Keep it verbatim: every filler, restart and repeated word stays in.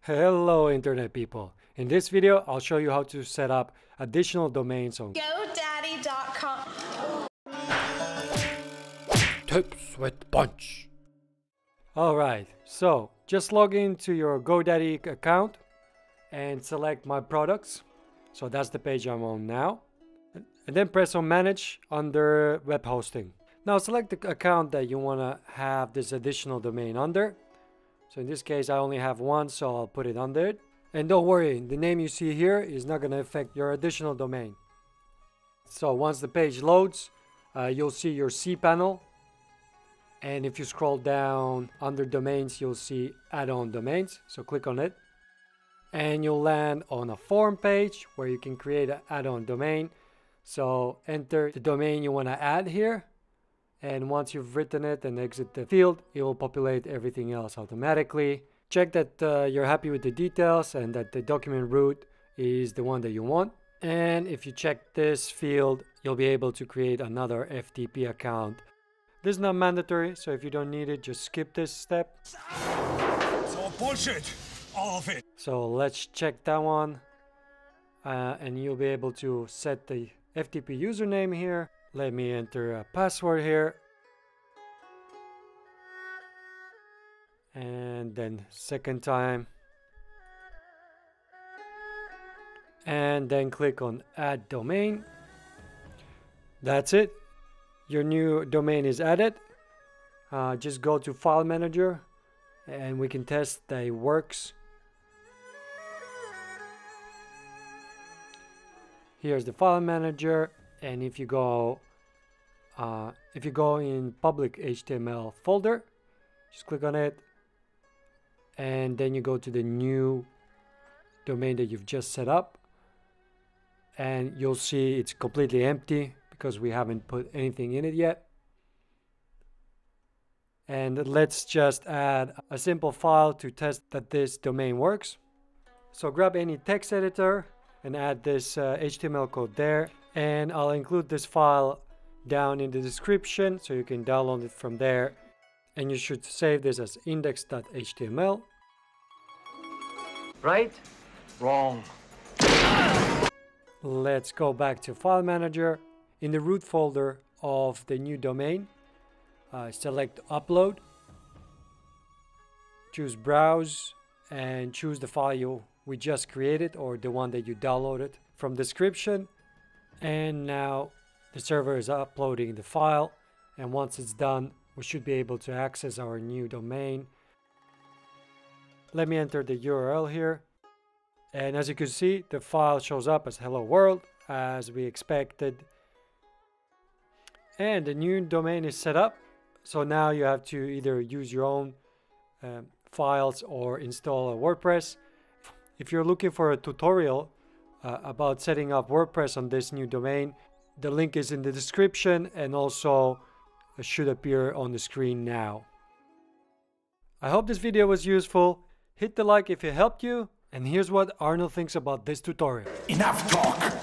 Hello Internet people. In this video, I'll show you how to set up additional domains on Godaddy dot com. Tips with Punch. Alright, so just log into your GoDaddy account and select My Products. So that's the page I'm on now. And then press on Manage under Web Hosting. Now select the account that you want to have this additional domain under. So in this case I only have one, so I'll put it under it. And don't worry, the name you see here is not going to affect your additional domain. So once the page loads, uh, you'll see your cPanel. And if you scroll down under domains, you'll see Addon Domains. So click on it. And you'll land on a form page where you can create an add-on domain. So enter the domain you want to add here. And once you've written it and exit the field, it will populate everything else automatically. Check that uh, you're happy with the details and that the document root is the one that you want. And if you check this field, you'll be able to create another F T P account. This is not mandatory, so if you don't need it, just skip this step. So bullshit, all of it. So let's check that one. Uh, and you'll be able to set the F T P username here. Let me enter a password here. And then second time. And then click on Add Domain. That's it. Your new domain is added. Uh, just go to File Manager and we can test that it works. Here's the File Manager, and if you go uh, if you go in public H T M L folder, just click on it, and then you go to the new domain that you've just set up, and you'll see it's completely empty because we haven't put anything in it yet. And let's just add a simple file to test that this domain works. So grab any text editor and add this uh, H T M L code there, and I'll include this file down in the description so you can download it from there, and you should save this as index dot H T M L. Right? Wrong. Let's go back to File Manager. In the root folder of the new domain, uh, select Upload, choose Browse, and choose the file you we just created or the one that you downloaded from description. And now the server is uploading the file, and once it's done we should be able to access our new domain. Let me enter the U R L here, and as you can see the file shows up as hello world as we expected, and the new domain is set up. So now you have to either use your own um, files or install a WordPress. If you're looking for a tutorial uh, about setting up WordPress on this new domain, the link is in the description and also uh, should appear on the screen now. I hope this video was useful. Hit the like if it helped you, and here's what Arnold thinks about this tutorial. Enough talk.